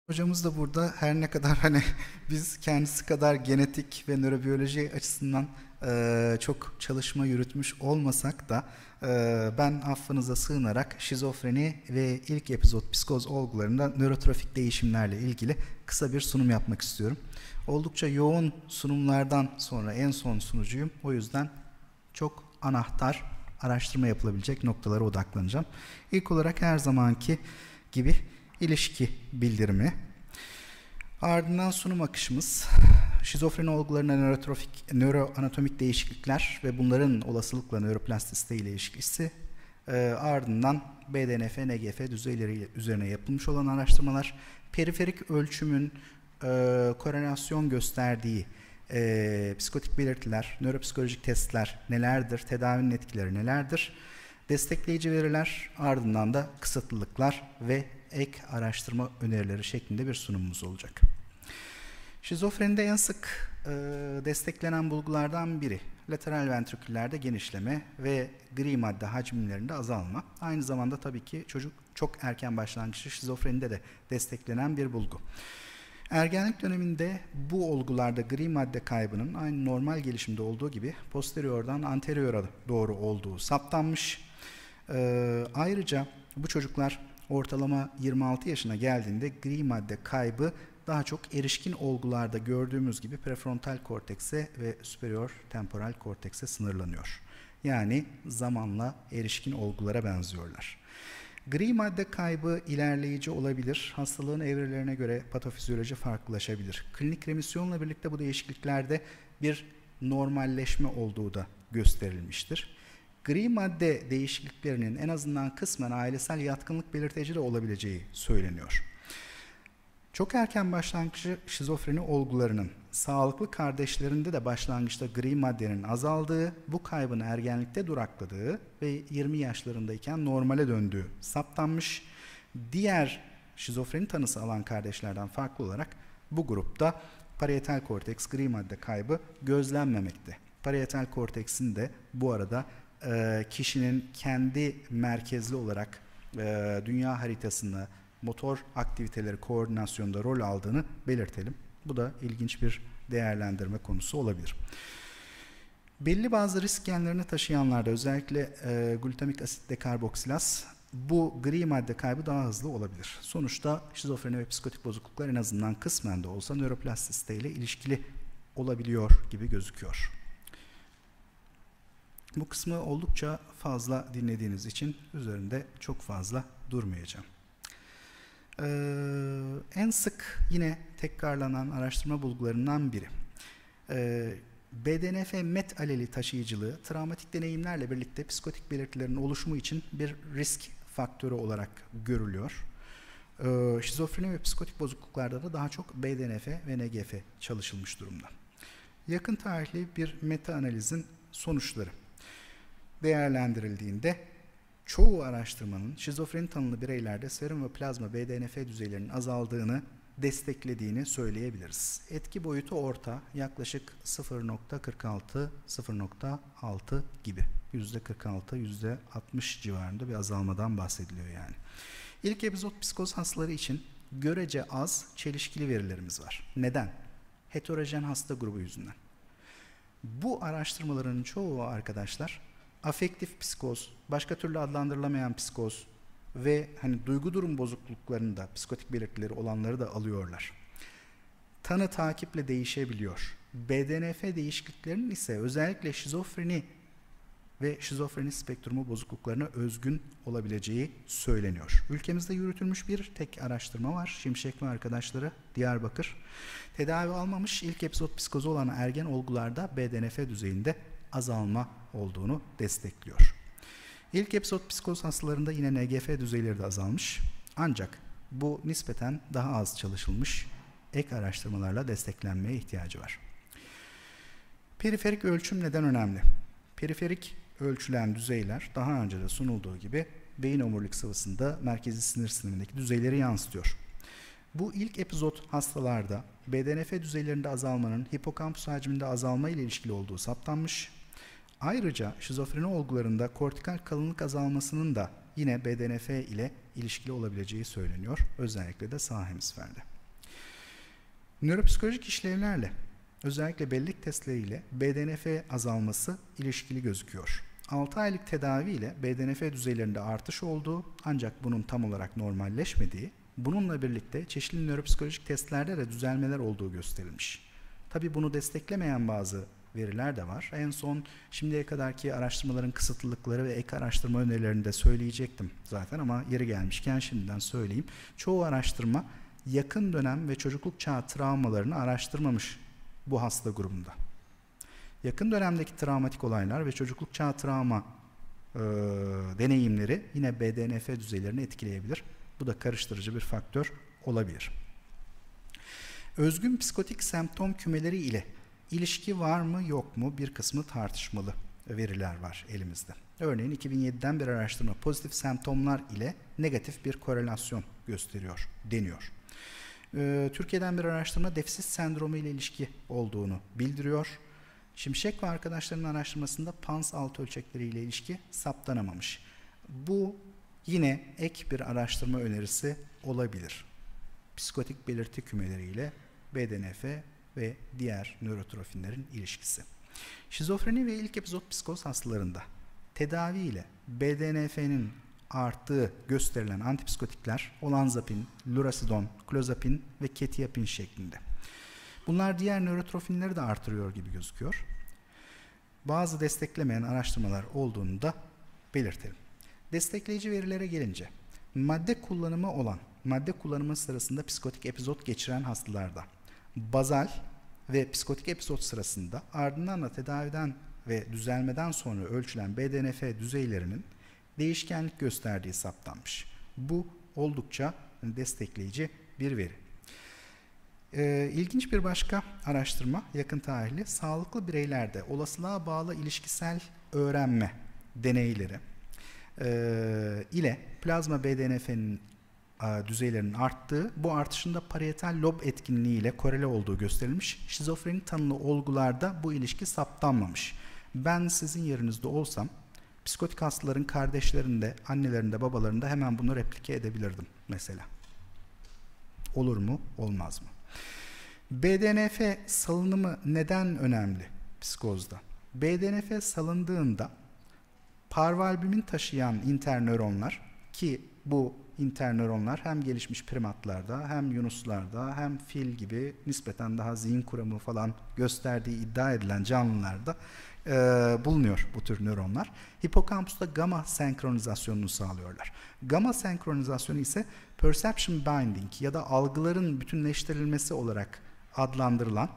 Hocamız da burada her ne kadar hani biz kendisi kadar genetik ve nörobiyoloji açısından çok çalışma yürütmüş olmasak da ben affınıza sığınarak şizofreni ve ilk epizod psikoz olgularında nörotrofik değişimlerle ilgili kısa bir sunum yapmak istiyorum. Oldukça yoğun sunumlardan sonra en son sunucuyum. O yüzden çok anahtar araştırma yapılabilecek noktalara odaklanacağım. İlk olarak her zamanki gibi ilişki bildirimi. Ardından sunum akışımız, şizofreni olgularına nöroanatomik değişiklikler ve bunların olasılıkla nöroplastisite ile ilişkisi, ardından BDNF, NGF düzeyleri üzerine yapılmış olan araştırmalar, periferik ölçümün korelasyon gösterdiği psikotik belirtiler, nöropsikolojik testler nelerdir, tedavinin etkileri nelerdir, destekleyici veriler, ardından da kısıtlılıklar ve ek araştırma önerileri şeklinde bir sunumumuz olacak. Şizofrenide en sık desteklenen bulgulardan biri lateral ventriküllerde genişleme ve gri madde hacimlerinde azalma. Aynı zamanda tabii ki çocuk çok erken başlangıçlı şizofrenide de desteklenen bir bulgu. Ergenlik döneminde bu olgularda gri madde kaybının aynı normal gelişimde olduğu gibi posteriordan anteriora doğru olduğu saptanmış. Ayrıca bu çocuklar ortalama 26 yaşına geldiğinde gri madde kaybı daha çok erişkin olgularda gördüğümüz gibi prefrontal kortekse ve superior temporal kortekse sınırlanıyor. Yani zamanla erişkin olgulara benziyorlar. Gri madde kaybı ilerleyici olabilir. Hastalığın evrelerine göre patofizyoloji farklılaşabilir. Klinik remisyonla birlikte bu değişikliklerde bir normalleşme olduğu da gösterilmiştir. Gri madde değişikliklerinin en azından kısmen ailesel yatkınlık belirteci de olabileceği söyleniyor. Çok erken başlangıçlı şizofreni olgularının sağlıklı kardeşlerinde de başlangıçta gri maddenin azaldığı, bu kaybın ergenlikte durakladığı ve 20 yaşlarındayken normale döndüğü saptanmış. Diğer şizofreni tanısı alan kardeşlerden farklı olarak bu grupta parietal korteks gri madde kaybı gözlenmemekte. Parietal korteksin de bu arada kişinin kendi merkezli olarak dünya haritasında motor aktiviteleri koordinasyonda rol aldığını belirtelim. Bu da ilginç bir değerlendirme konusu olabilir. Belli bazı risk genlerini taşıyanlarda özellikle glutamik asit dekarboksilaz bu gri madde kaybı daha hızlı olabilir. Sonuçta şizofreni ve psikotik bozukluklar en azından kısmen de olsa nöroplastisite ile ilişkili olabiliyor gibi gözüküyor. Bu kısmı oldukça fazla dinlediğiniz için üzerinde çok fazla durmayacağım. En sık yine tekrarlanan araştırma bulgularından biri. BDNF met aleli taşıyıcılığı travmatik deneyimlerle birlikte psikotik belirtilerin oluşumu için bir risk faktörü olarak görülüyor. Şizofreni ve psikotik bozukluklarda da daha çok BDNF ve NGF çalışılmış durumda. Yakın tarihli bir meta analizin sonuçları değerlendirildiğinde çoğu araştırmanın şizofreni tanılı bireylerde serum ve plazma BDNF düzeylerinin azaldığını desteklediğini söyleyebiliriz. Etki boyutu orta, yaklaşık 0.46-0.6 gibi. %46, %60 civarında bir azalmadan bahsediliyor yani. İlk epizod psikoz hastaları için görece az çelişkili verilerimiz var. Neden? Heterojen hasta grubu yüzünden. Bu araştırmaların çoğu arkadaşlar afektif psikoz, başka türlü adlandırılamayan psikoz ve hani duygu durum bozukluklarında psikotik belirtileri olanları da alıyorlar. Tanı takiple değişebiliyor. BDNF değişikliklerinin ise özellikle şizofreni ve şizofreni spektrumu bozukluklarına özgün olabileceği söyleniyor. Ülkemizde yürütülmüş bir tek araştırma var. Şimşek ve arkadaşları, Diyarbakır. Tedavi almamış ilk epizod psikozu olan ergen olgularda BDNF düzeyinde azalma olduğunu destekliyor. İlk epizod psikoz hastalarında yine NGF düzeyleri de azalmış. Ancak bu nispeten daha az çalışılmış, ek araştırmalarla desteklenmeye ihtiyacı var. Periferik ölçüm neden önemli? Periferik ölçülen düzeyler daha önce de sunulduğu gibi beyin omurilik sıvısında merkezi sinir sistemindeki düzeyleri yansıtıyor. Bu ilk epizod hastalarda BDNF düzeylerinde azalmanın hipokampüs hacminde azalma ile ilişkili olduğu saptanmış. Ayrıca şizofreni olgularında kortikal kalınlık azalmasının da yine BDNF ile ilişkili olabileceği söyleniyor. Özellikle de sağ hemisferde. Nöropsikolojik işlevlerle, özellikle bellek testleriyle BDNF azalması ilişkili gözüküyor. 6 aylık tedavi ile BDNF düzeylerinde artış olduğu ancak bunun tam olarak normalleşmediği, bununla birlikte çeşitli nöropsikolojik testlerde de düzelmeler olduğu gösterilmiş. Tabii bunu desteklemeyen bazı veriler de var. En son şimdiye kadarki araştırmaların kısıtlılıkları ve ek araştırma önerilerini de söyleyecektim zaten ama yeri gelmişken şimdiden söyleyeyim. Çoğu araştırma yakın dönem ve çocukluk çağı travmalarını araştırmamış bu hasta grubunda. Yakın dönemdeki travmatik olaylar ve çocukluk çağı travma deneyimleri yine BDNF düzeylerini etkileyebilir. Bu da karıştırıcı bir faktör olabilir. Özgün psikotik semptom kümeleri ile ilişki var mı yok mu bir kısmı tartışmalı veriler var elimizde. Örneğin 2007'den bir araştırma pozitif semptomlar ile negatif bir korelasyon gösteriyor deniyor. Türkiye'den bir araştırma defisit sendromu ile ilişki olduğunu bildiriyor. Şimşek ve arkadaşlarının araştırmasında PANS alt ölçekleri ile ilişki saptanamamış. Bu yine ek bir araştırma önerisi olabilir. Psikotik belirti kümeleriyle BDNF ve diğer nörotrofinlerin ilişkisi. Şizofreni ve ilk epizod psikoz hastalarında tedavi ile BDNF'nin arttığı gösterilen antipsikotikler olanzapin, lurasidon, klozapin ve ketiapin şeklinde. Bunlar diğer nörotrofinleri de artırıyor gibi gözüküyor. Bazı desteklemeyen araştırmalar olduğunu da belirtelim. Destekleyici verilere gelince, madde kullanımı sırasında psikotik epizod geçiren hastalarda bazal ve psikotik epizod sırasında ardından da tedaviden ve düzelmeden sonra ölçülen BDNF düzeylerinin değişkenlik gösterdiği saptanmış. Bu oldukça destekleyici bir veri. İlginç bir başka araştırma yakın tarihli sağlıklı bireylerde olasılığa bağlı ilişkisel öğrenme deneyleri ile plazma BDNF'nin düzeylerinin arttığı, bu artışında parietal lob etkinliği ile korele olduğu gösterilmiş. Şizofreni tanılı olgularda bu ilişki saptanmamış. Ben sizin yerinizde olsam psikotik hastaların kardeşlerinde, annelerinde, babalarında hemen bunu replike edebilirdim mesela. Olur mu, olmaz mı? BDNF salınımı neden önemli psikozda? BDNF salındığında parvalbumin taşıyan internöronlar, ki bu internöronlar hem gelişmiş primatlarda hem yunuslarda hem fil gibi nispeten daha zihin kuramı falan gösterdiği iddia edilen canlılarda bulunuyor bu tür nöronlar. Hipokampusta gamma senkronizasyonunu sağlıyorlar. Gamma senkronizasyonu ise perception binding ya da algıların bütünleştirilmesi olarak adlandırılan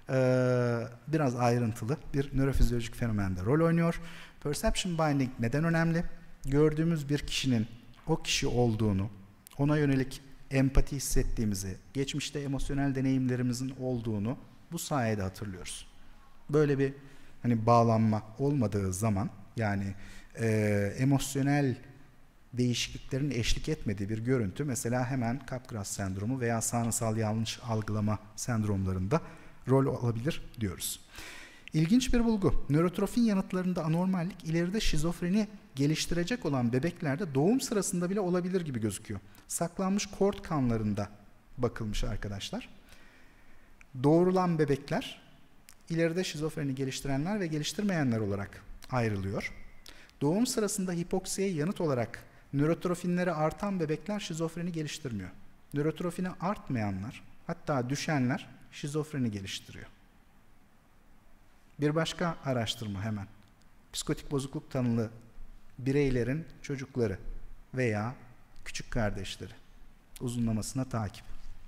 biraz ayrıntılı bir nörofizyolojik fenomende rol oynuyor. Perception binding neden önemli? Gördüğümüz bir kişinin o kişi olduğunu, ona yönelik empati hissettiğimizi, geçmişte emosyonel deneyimlerimizin olduğunu bu sayede hatırlıyoruz. Böyle bir bağlanma olmadığı zaman, yani emosyonel değişikliklerin eşlik etmediği bir görüntü mesela hemen Capgras sendromu veya sahnesal yanlış algılama sendromlarında rol alabilir diyoruz. İlginç bir bulgu. Nörotrofin yanıtlarında anormallik ileride şizofreni geliştirecek olan bebeklerde doğum sırasında bile olabilir gibi gözüküyor. Saklanmış kort kanlarında bakılmış arkadaşlar. Doğurulan bebekler ileride şizofreni geliştirenler ve geliştirmeyenler olarak ayrılıyor. Doğum sırasında hipoksiye yanıt olarak nörotrofinleri artan bebekler şizofreni geliştirmiyor. Nörotrofini artmayanlar, hatta düşenler şizofreni geliştiriyor. Bir başka araştırma hemen. Psikotik bozukluk tanılı bireylerin çocukları veya küçük kardeşleri uzunlamasına takip.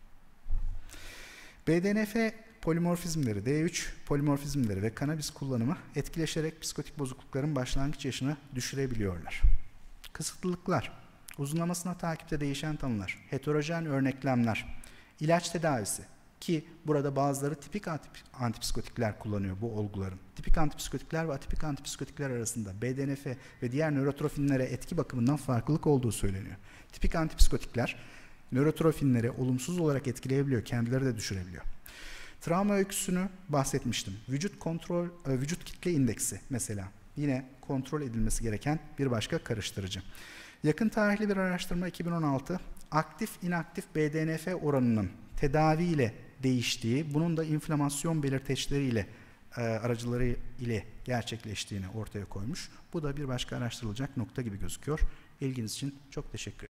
BDNF polimorfizmleri, D3 polimorfizmleri ve kanabis kullanımı etkileşerek psikotik bozuklukların başlangıç yaşını düşürebiliyorlar. Kısıtlılıklar, uzunlamasına takipte değişen tanılar, heterojen örneklemler, ilaç tedavisi, ki burada bazıları tipik antipsikotikler kullanıyor bu olguların. Tipik antipsikotikler ve atipik antipsikotikler arasında BDNF ve diğer nörotrofinlere etki bakımından farklılık olduğu söyleniyor. Tipik antipsikotikler nörotrofinleri olumsuz olarak etkileyebiliyor, kendileri de düşürebiliyor. Travma öyküsünü bahsetmiştim. Vücut kitle indeksi mesela yine kontrol edilmesi gereken bir başka karıştırıcı. Yakın tarihli bir araştırma 2016 aktif inaktif BDNF oranının tedavi ile değiştiği, bunun da inflamasyon belirteçleriyle aracıları ile gerçekleştiğini ortaya koymuş. Bu da bir başka araştırılacak nokta gibi gözüküyor. İlginiz için çok teşekkür ederim.